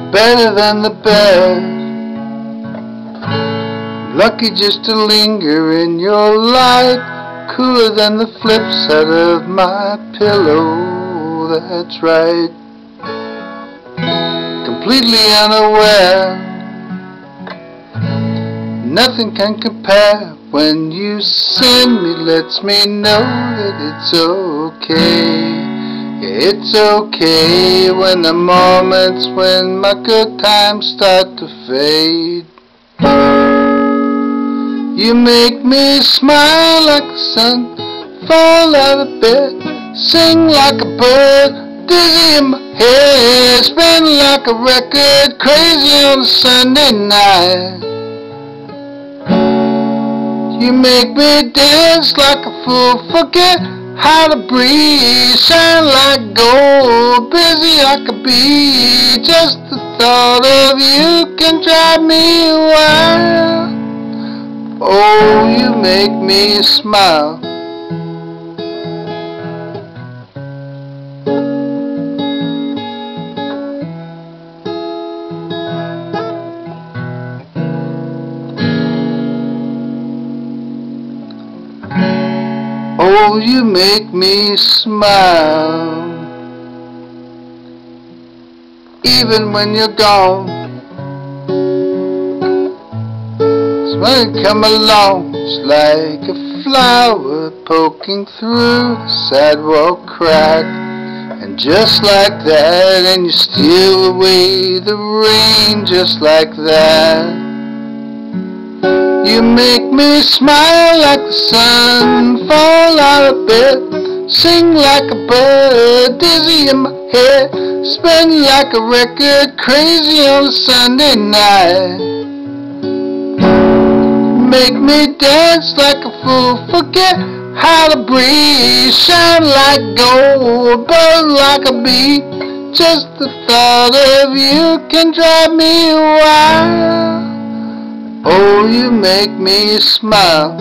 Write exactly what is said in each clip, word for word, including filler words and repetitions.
better than the best. Lucky just to linger in your light, cooler than the flip side of my pillow, that's right. Completely unaware, nothing can compare. When you send me, lets me know that it's okay. Yeah, it's okay when the moments when my good times start to fade. You make me smile like the sun, fall out of bed, sing like a bird, dizzy in my head, spin like a record, crazy on a Sunday night. You make me dance like a fool, forget how to breathe, shine like gold, busy I could be, just the thought of you can drive me wild. Oh, you make me smile. Oh, you make me smile. Even when you're gone, when you come along, it's like a flower poking through the sidewalk crack. And just like that, and you steal away the rain just like that. You make me smile like the sun, fall out of bed, sing like a bird, dizzy in my head, spin like a record, crazy on a Sunday night. Make me dance like a fool, forget how to breathe, shine like gold, buzz like a bee, just the thought of you can drive me wild. Oh, you make me smile.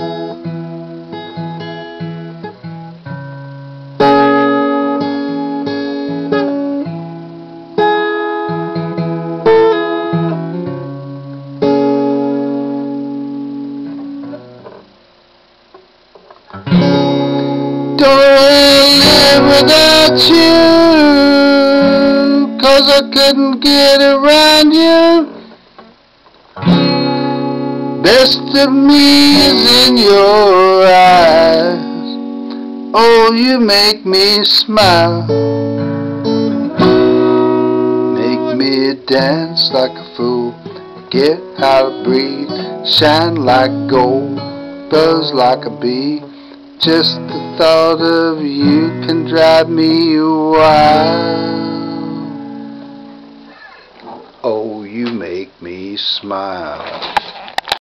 Don't live without you, 'cause I couldn't get around you. Best of me is in your eyes. Oh, you make me smile. Make me dance like a fool, get how to breathe, shine like gold, buzz like a bee. Just the thought of you can drive me wild. Oh, you make me smile.